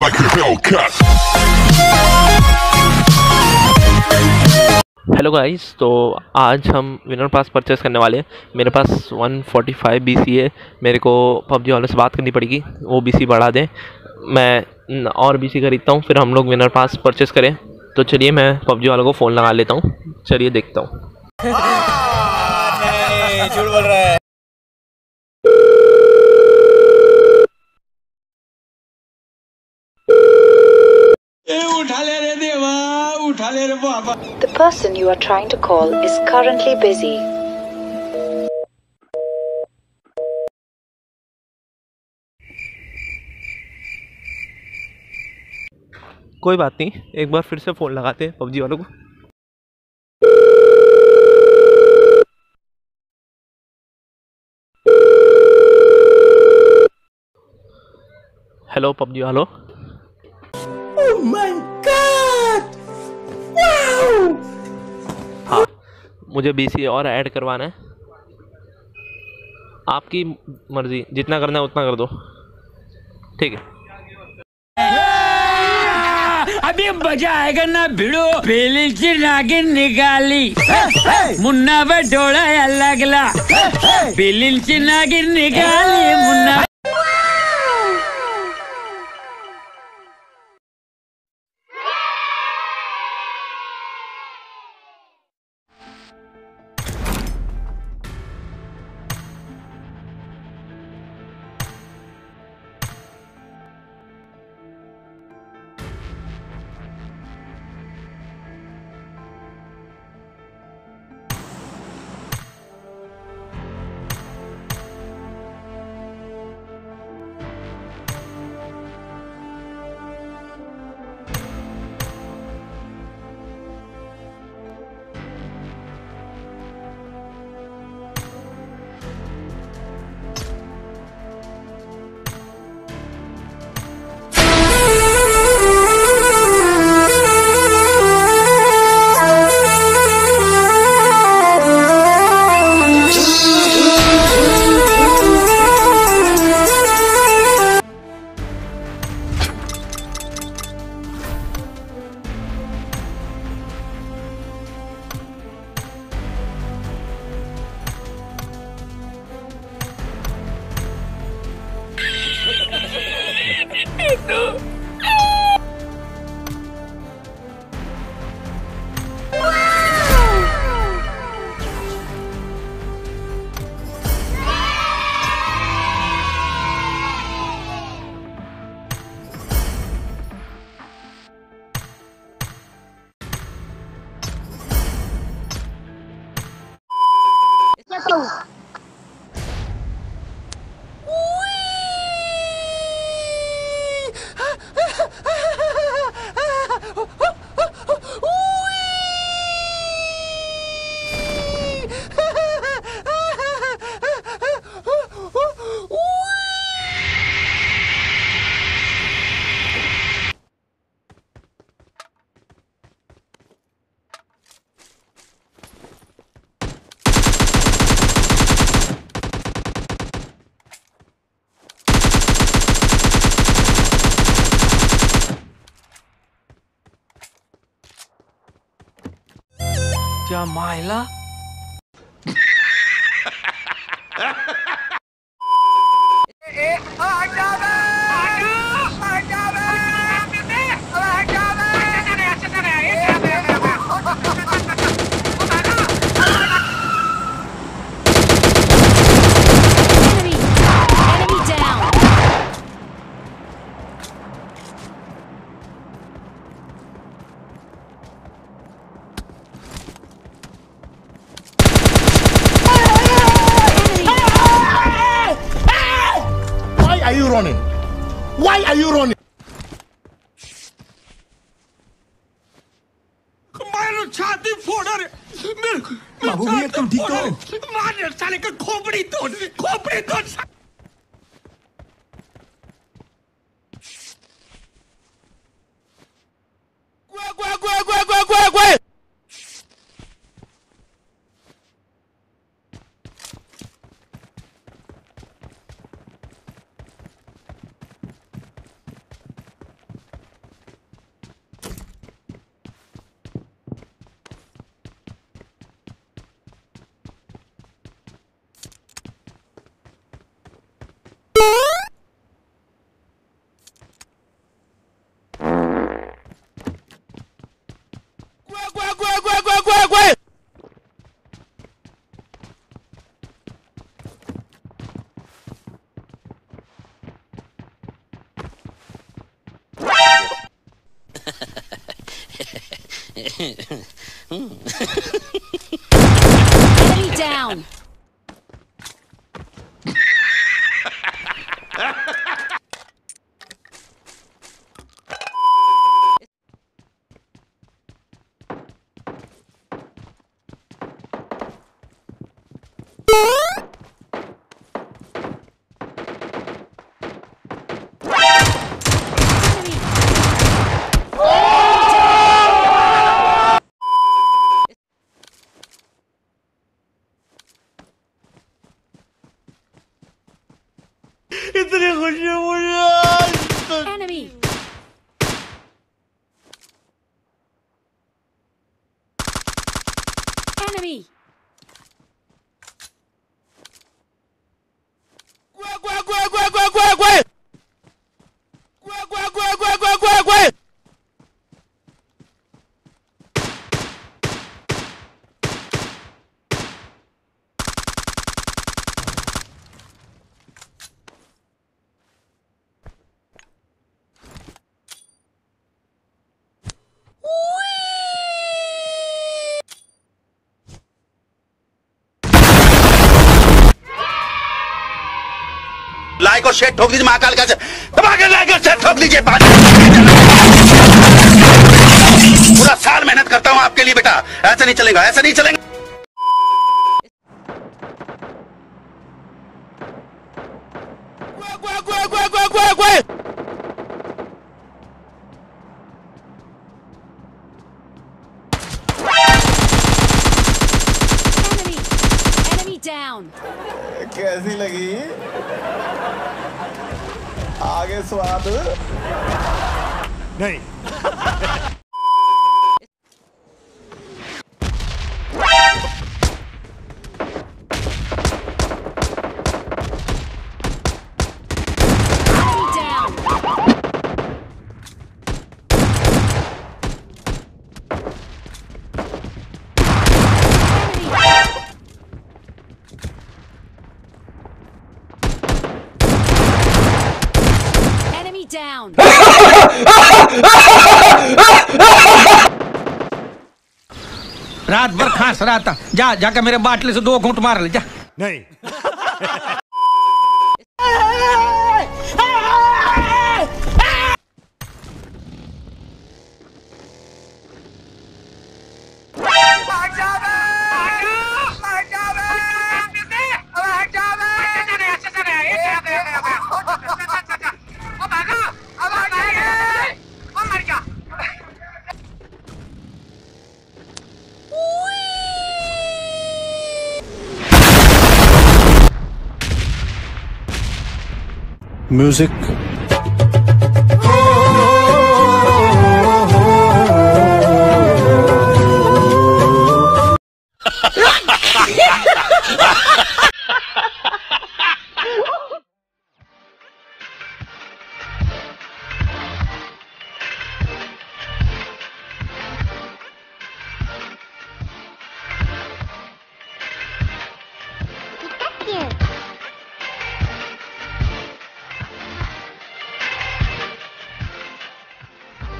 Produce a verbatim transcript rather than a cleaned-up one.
like a Hellcat. Hello guys, तो आज हम विनर पास परचेस करने वाले हैं। मेरे पास वन फोर्टी फाइव बीसी है। मेरे को पबजी वालों से बात करनी पड़ेगी, वो बीसी बढ़ा दें। मैं और बीसी खरीदता हूँ, फिर हम लोग विनर पास परचेस करें। तो चलिए मैं पबजी वालों को फ़ोन लगा लेता हूँ, चलिए देखता हूँ। नहीं, झूठ बोल रहा है। उठा ले रे देवा, उठा ले रे बाबा। The person you are trying to call is currently busy. कोई बात नहीं, एक बार फिर से फ़ोन लगाते हैं पबजी वालों को। हेलो पबजी वालों। Oh my God! Wow! हाँ, मुझे बीसी और ऐड करवाना है। आपकी मर्जी, जितना करना है उतना कर दो, ठीक है। अभी मजा आएगा ना भिड़ो। पहली सी नागिन निकाली, मुन्ना पे डोला लगला। पहली सी नागिन निकाली, मुन्ना। क्या मायला? Why are you running? Why are you running? मारो छाती फोड़ा रे मेरे बाबू भैया तुम ठीक हो? मार साले का खोपड़ी तोड़ दे, खोपड़ी तोड़। गुआ गुआ गुआ गुआ गुआ गुआ गुआ। Enemy down. इतनी खुशी मुझे Enemy. Enemy. लाइक और शेयर ठोक दीजिए महाकाल का धमाके लाइक और शेयर ठोक दीजिए। पूरा साल मेहनत करता हूँ आपके लिए बेटा, ऐसा नहीं चलेगा, ऐसा नहीं चलेगा। Enemy. Enemy down. कैसी लगी आगे स्वाद नहीं। Enemy down. Enemy down. रात भर खांस रहा था, जा जाकर मेरे बाटले से दो घूंट मार ले जा। नहीं। Music